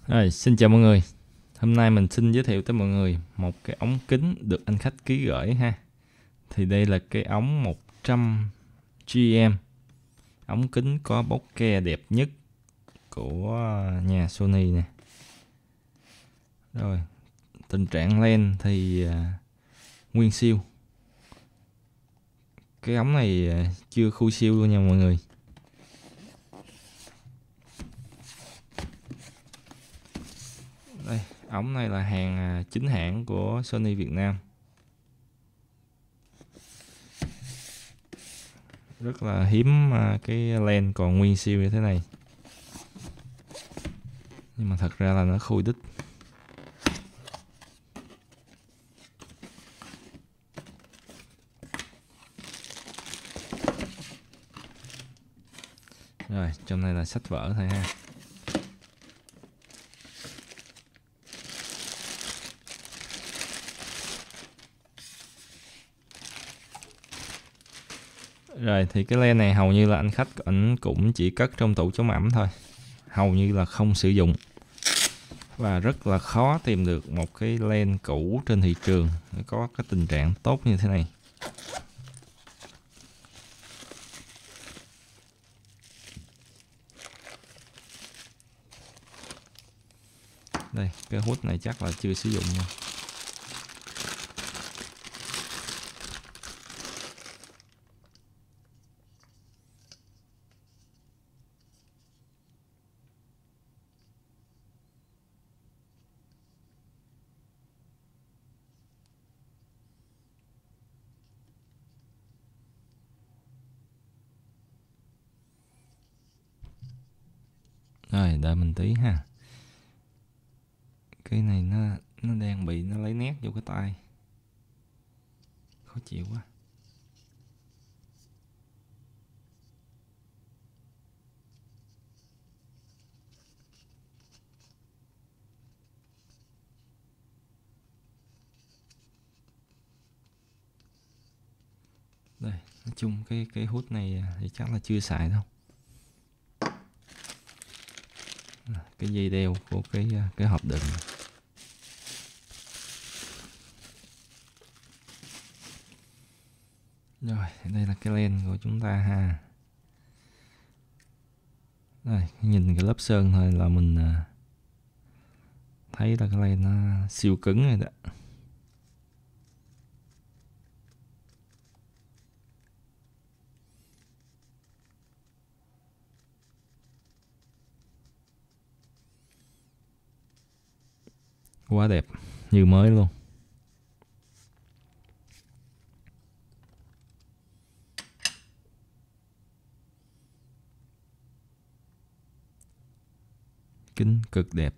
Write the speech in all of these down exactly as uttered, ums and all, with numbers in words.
Rồi, xin chào mọi người. Hôm nay mình xin giới thiệu tới mọi người một cái ống kính được anh khách ký gửi ha. Thì đây là cái ống một trăm gam, ống kính có bokeh đẹp nhất của nhà Sony nè. Rồi, tình trạng lens thì uh, nguyên siêu. Cái ống này uh, chưa khui siêu luôn nha mọi người. Đây, ống này là hàng chính hãng của Sony Việt Nam. Rất là hiếm cái lens còn nguyên siêu như thế này. Nhưng mà thật ra là nó khui đít. Rồi, trong này là sách vở thôi ha. Rồi thì cái len này hầu như là anh khách ảnh cũng chỉ cất trong tủ chống ẩm thôi, hầu như là không sử dụng, và rất là khó tìm được một cái len cũ trên thị trường có cái tình trạng tốt như thế này. Đây, cái hút này chắc là chưa sử dụng nha. Rồi, đợi mình tí ha. Cái này nó nó đang bị nó lấy nét vô cái tay. Khó chịu quá. Đây, nói chung cái cái hút này thì chắc là chưa xài đâu. Cái dây đeo của cái cái hộp đựng. Rồi, đây là cái len của chúng ta ha. Đây, nhìn cái lớp sơn thôi là mình thấy là cái len nó siêu cứng rồi đó. Quá đẹp, như mới luôn. Kính cực đẹp.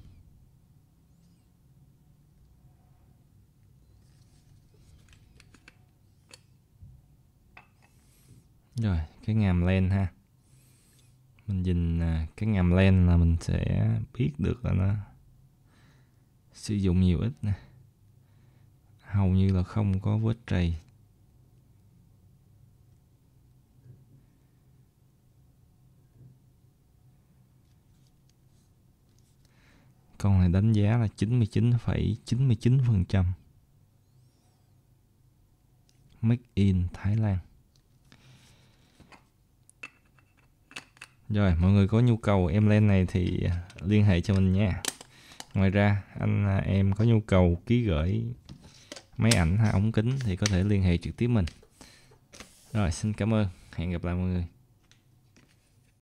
Rồi, cái ngàm len ha. Mình nhìn cái ngàm len là mình sẽ biết được là nó sử dụng nhiều ít nè. Hầu như là không có vết trầy. Con này đánh giá là chín mươi chín phẩy chín mươi chín phần trăm Made in Thái Lan. Rồi, mọi người có nhu cầu em len này thì liên hệ cho mình nha. Ngoài ra, anh em có nhu cầu ký gửi máy ảnh hay ống kính thì có thể liên hệ trực tiếp mình. Rồi, xin cảm ơn. Hẹn gặp lại mọi người.